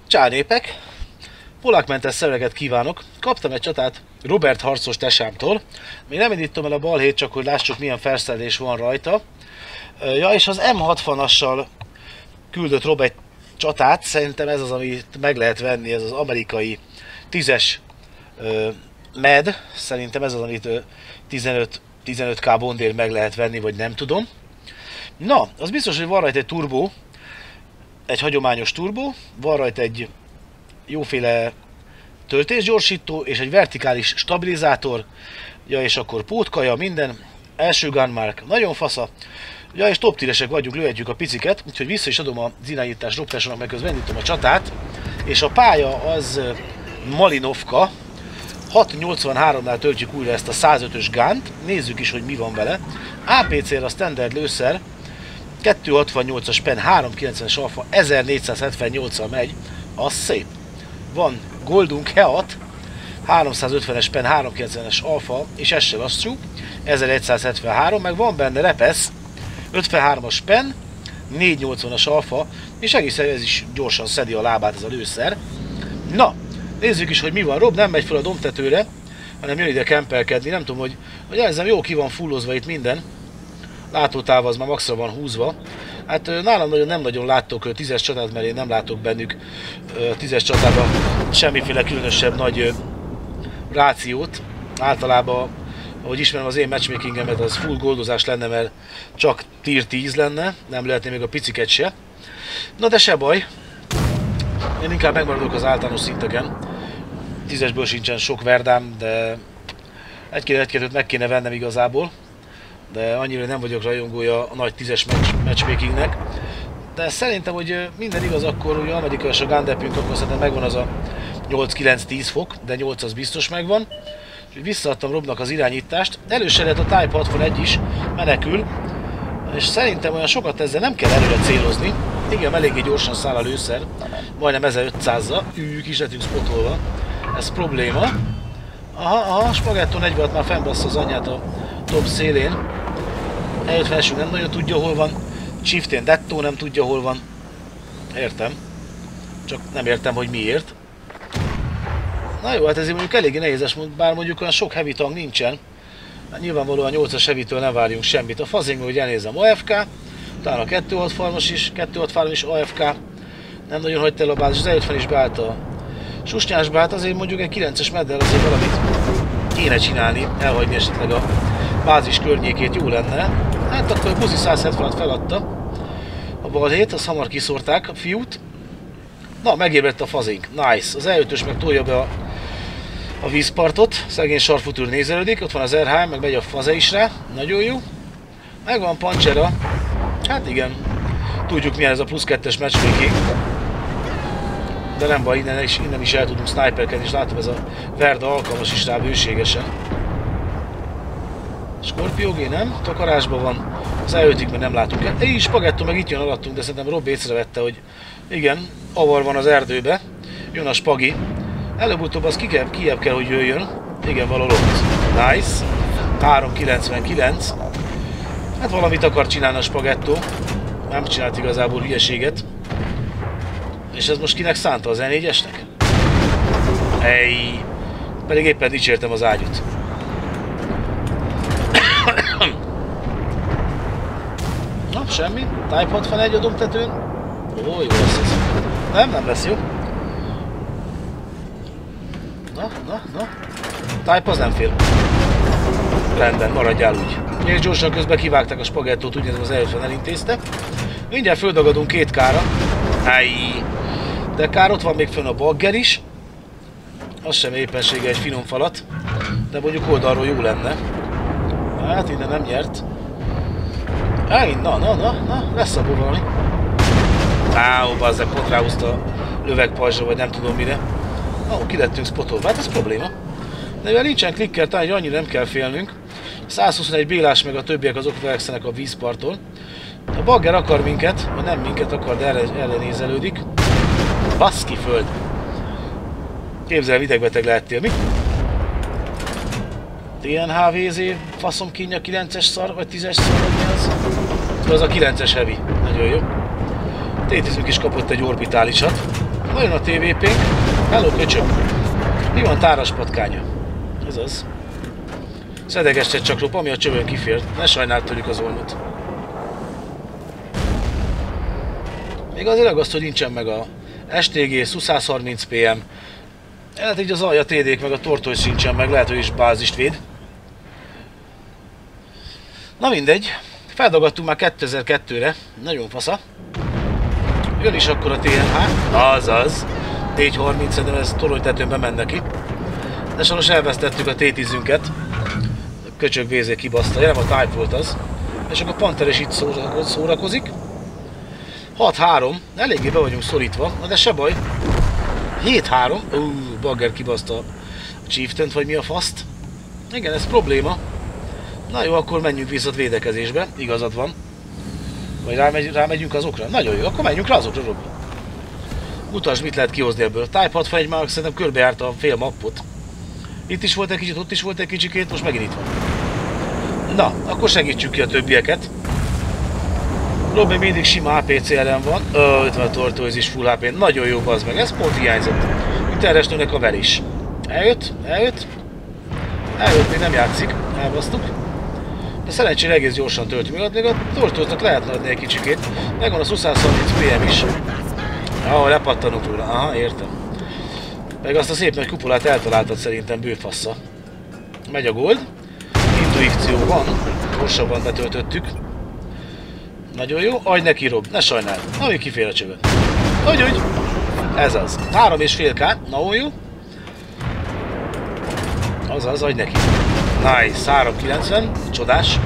Csárnépek, pollákmentes szerveket kívánok. Kaptam egy csatát Robert harcos tesámtól. Még nem indítom el a balhét, csak hogy lássuk milyen felszerelés van rajta. Ja, és az M60-assal küldött Rob egy csatát. Szerintem ez az, amit meg lehet venni, ez az amerikai 10-es MED. Szerintem ez az, amit 15k bondért meg lehet venni, vagy nem tudom. Na, az biztos, hogy van rajta egy turbó. Egy hagyományos turbó. Van rajta egy jóféle töltésgyorsító és egy vertikális stabilizátor, ja, és akkor pótkaja, minden, első gunmark, nagyon fasza, ja, és top tíresek vagyunk, lőhetjük a piciket, úgyhogy vissza is adom az irányítást Robtársának, meg közben indítom a csatát, és a pálya az Malinovka, 683-nál töltjük újra ezt a 105-ös gánt, nézzük is, hogy mi van vele. APC-re a standard lőszer, 268-as pen, 390-es alfa, 1478-al megy, az szép. Van Goldunk Heat, 350-es pen, 390-es alfa, és ez se lassú, 1173, meg van benne repesz, 53-as pen, 480-as alfa, és egészen ez is gyorsan szedi a lábát ez a lőszer. Na, nézzük is, hogy mi van. Rob nem megy fel a dombtetőre, hanem jön ide kempelkedni. Nem tudom, hogy elzem, jó ki van fullozva itt minden. Látótáv az már maxra van húzva. Hát nálam nem nagyon láttok 10-es csatát, mert én nem látok bennük 10-es csatában semmiféle különösebb nagy rációt. Általában, ahogy ismerem az én matchmakingemet, az full goldozás lenne, mert csak tier 10 lenne, nem lehetné még a piciket se. Na de se baj, én inkább megmaradok az általános szinteken. 10-esből sincsen sok verdám, de egy-kettőt meg kéne vennem igazából. De annyira nem vagyok rajongója a nagy 10-es matchmakingnek. De szerintem, hogy minden igaz, akkor ugye amerikai a gundepünk, akkor szerintem megvan az a 8-9-10 fok, de 8 az biztos megvan. És visszaadtam Robnak az irányítást. Előse lehet a Type 61 is, menekül. És szerintem olyan sokat ezzel nem kell előre célozni. Igen, eléggé gyorsan száll a lőszer. Majdnem 1500-za. Kis lettünk spotolva. Ez probléma. Aha, Spagetto 46 már fennbassza az anyját a top szélén. Eljött felső, nem nagyon tudja, hol van. Chieftain Detto nem tudja, hol van. Értem. Csak nem értem, hogy miért. Na jó, hát ez mondjuk eléggé nehézes, bár mondjuk olyan sok heavy tank nincsen. Hát nyilvánvalóan 8-as heavy-től nem várjunk semmit. A fazingban, hogy elnézem, AFK. Talán a 2-6 farmos is, 2-6 farm is AFK. Nem nagyon hagyta el a bázis, az előtt is beállt a susnyásba. Hát azért mondjuk egy 9-es meddel azért valamit kéne csinálni, elhagyni esetleg a bázis környékét, jó lenne. Hát akkor a buzi 170-at feladta a balhét, azt hamar kiszórták a fiút. Na, megébredt a fazink, nice. Az E5-ös meg tolja be a vízpartot, szegény sarfutúr nézelődik, ott van az RH, meg megy a faze is rá, nagyon jó. Megvan Pancsera, hát igen, tudjuk milyen ez a plusz 2-es matchmaking. De nem baj, innen is el tudunk sniperkedni, és látom, ez a Verda alkalmas is rá bőségesen. Scorpiogé nem? Takarásban van. Az E5-ig meg nem látunk el. Spagetto meg itt jön alattunk, de szerintem Rob észrevette, hogy igen, avar van az erdőbe. Jön a spagi. Előbb-utóbb az kijebb kell, hogy jöjjön. Igen, valahol ott. Nice. 399. Hát valamit akar csinálni a Spagetto. Nem csinált igazából hülyeséget. És ez most kinek szánta, az E4-esnek? Pedig éppen dicsértem az ágyút. Na, semmi. Type 61 a dombtetőn. Ó, jó lesz ez. Nem lesz jó. Na. Type az nem fél. Rendben, maradjál úgy. És gyorsan közben kivágták a spagettót, úgy nézem az előtt elintézte. Mindjárt földagadunk 2K-ra. De kár, ott van még fönn a bagger is. Az sem éppensége egy finom falat. De mondjuk oldalról jó lenne. Hát innen nem nyert. Na, lesz abból valami. Bazzeg, pont ráhúzta a lövegpajzsra, vagy nem tudom mire. Ki lettünk spotolva, hát ez probléma. De mivel nincsen klikker, talán annyira nem kell félnünk. 121 bélás meg a többiek azok verekszenek a vízparton. A bagger akar minket, vagy nem minket akar, de ellenézelődik. Baszki föld! Képzelem, idegbeteg lehettél, mi? TNHVZ, faszom kínja 9-es szar, vagy 10-es szar, vagy mi az? Az a 9-es heavy, nagyon jó. Tétizünk is kapott egy orbitálisat. Nagyon a TVP-nk. Hello, köcsög. Mi van táras patkánya? Ez az. Szedegested csak lop, ami a csövön kifért. Ne sajnáld tőlük az olmot. Még azért aggaszt, hogy nincsen meg a STG, SU-130 PM. Lehet így az alja TD-k meg a tortoise sincsen meg, lehet, hogy is bázist véd. Na mindegy. Feldagadtunk már 2002-re. Nagyon fasza. Jön is akkor a TNH. Azaz. T-30, szerintem ez toronytetőn menn neki. De sajnos elvesztettük a T-10-ünket. Köcsög vézé kibaszta. Nem a Type volt az. És akkor a Panther is itt szórakozik. 6-3. Eléggé be vagyunk szorítva. Na de se baj. 7-3. Bagger kibaszta a Chieftain-t, vagy mi a faszt. Igen, ez probléma. Na jó, akkor menjünk vissza védekezésbe. Igazad van. Vagy rámegyünk azokra? Nagyon jó, akkor menjünk rá azokra, Robi. Mutasd, mit lehet kihozni ebből. Type 61 már szerintem körbejárta a fél mappot. Itt is volt egy kicsit, ott is volt egy kicsikét, most megint itt van. Na, akkor segítsük ki a többieket. Robi mindig sima APCR-en van. 50 Tortoise is full HP. Nagyon jó, bazd meg, ez pont hiányzott. Itt Eresnőnek a ver is. Eljött, még nem játszik, elbasztuk. De szerencsére egész gyorsan töltünk. Még a Tortoise-nak lehetne adni egy kicsikét. Megvan a SU-130 PM is. Ahol lepattanunk róla. Aha, értem. Meg azt a szép nagy kupolát eltaláltad szerintem bőfassza. Megy a gold. Intuíció van. Gyorsabban betöltöttük. Nagyon jó. Adj neki, Rob. Ne sajnáld. Ami kifér a csövön. Hogy. Ez az. 3,5k. Na jó. Azaz, adj neki. Nice. 390. Csodás.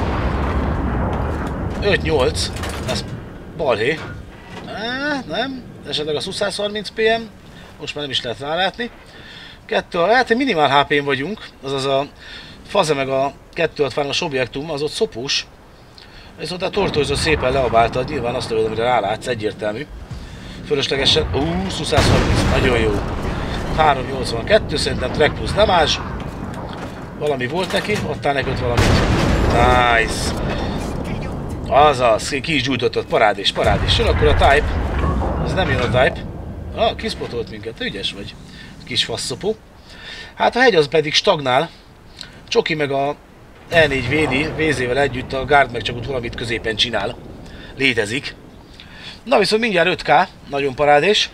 5-8. Ez balhé. Nem. Esetleg a SU-130 PM. Most már nem is lehet rálátni. Hát minimál HP-n vagyunk. Azaz a faze meg a 260-as objektum, az ott szopós. Viszont a Tortoise szépen leabáltad, nyilván azt lövöd, amire rálátsz, egyértelmű. Fölöslegesen, SU-130, nagyon jó. 382, szerintem track plusz damage. Valami volt neki, adtál neki ott valamit. Nice. Azaz, ki is gyújtottad, parádés. Jön akkor a Type. Ez nem jön a Type. Kispotolt minket, te ügyes vagy. Kis faszopó. Hát a hegy az pedig stagnál. Csoki meg a E4 védi, VZ-vel együtt, a Guard meg csak ott valamit középen csinál. Létezik. Na viszont mindjárt 5K, nagyon parádés.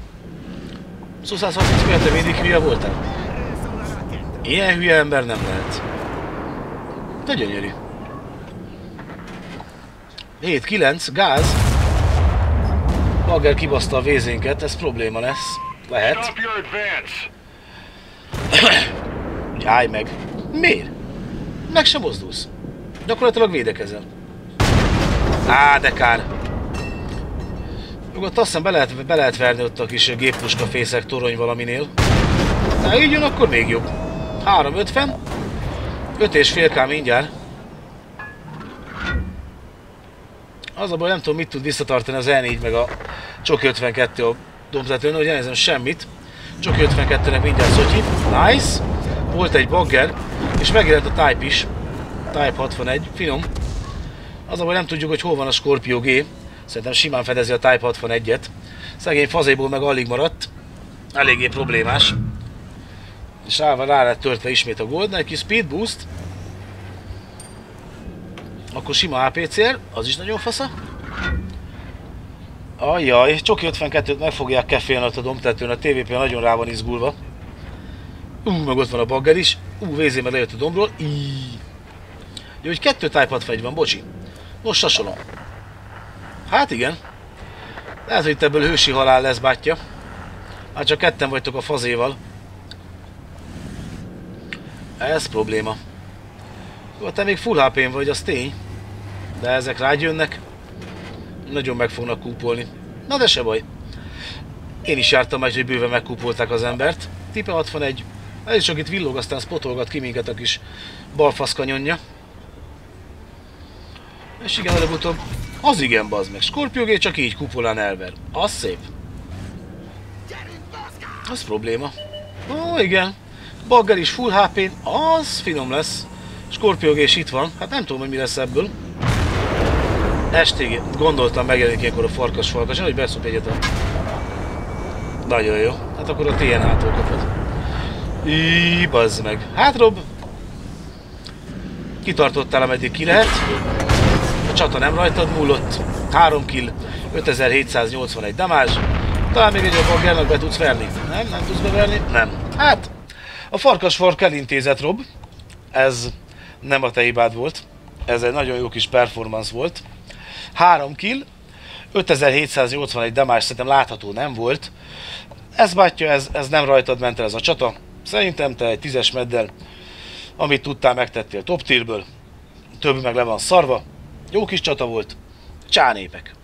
SU-130 miatt te mindig hülye voltál? Ilyen hülye ember nem lehet. De gyönyörű. 7-9, gáz. Bagger kibaszta a VZ-nket, ez probléma lesz. Lehet. Állj meg. Miért? Meg sem mozdulsz. Gyakorlatilag védekezel. De kár. Ott azt hiszem be lehet verni ott a kis géppuska fészek torony valaminél. De így jön, akkor még jobb. 350. 5,5k mindjárt. Az a baj, nem tudom, mit tud visszatartani az E4 meg a Csoki 52 a dombtetőn, hogy elnézem semmit. Csoki 52-nek mindjárt szotyi. Nice. Volt egy bagger, és megjelent a Type is. Type 61, finom. Az a baj, nem tudjuk, hogy hol van a Scorpio G. Szerintem simán fedezi a Type 61-et. Szegény fazéból meg alig maradt. Eléggé problémás. És rá lett törtve ismét a gold, egy kis speed boost. Akkor sima APCR, az is nagyon fasza. Ajjaj, Csoki 52-t meg fogják kefélni ott a dombtetőn, a TVP nagyon rá van izgulva. Meg ott van a bagger is. VZ meg lejött a dombról. Jó, hogy 2 Type 61 van, bocsi. Most sasolom. Hát igen. Lehet, hogy itt ebből hősi halál lesz, bátyja. Hát csak ketten vagytok a fazéval. Ez probléma. Jó, te még full HP-n vagy, az tény. De ezek rágyönnek. Nagyon meg fognak kúpolni. Na de se baj. Én is jártam meg, hogy bőven megkúpolták az embert. Tipe 61. Ez is csak itt villog, aztán spotolgat ki minket a kis balfaszkanyonja. És igen, előbb-utóbb. Az igen, bazd meg. Scorpio G csak így kupolán elver. Az szép. Az probléma. Ó, igen. Bagger is full HP-n. Az finom lesz. Scorpio G is itt van. Hát nem tudom, hogy mi lesz ebből. STG. Gondoltam, megjelenik ilyenkor a farkas, hogy beszop egyet a Nagyon jó. Hát akkor a TNH-tól kapod. Bazd meg. Hát Rob, kitartottál, ameddig ki lehet. A csata nem rajtad múlott. 3 kill, 5781 damage. Talán még egy a baggernak be tudsz verni. Nem? Nem tudsz beverni? Nem. Hát, a farkasfark elintézett, Rob. Ez nem a te hibád volt. Ez egy nagyon jó kis performance volt. 3 kill, 5781 damage szerintem látható nem volt. Ez bátya, ez nem rajtad ment el ez a csata. Szerintem te egy 10-es meddel, amit tudtál, megtettél top tierből. Több meg le van szarva. Jó kis csata volt. Csá népek!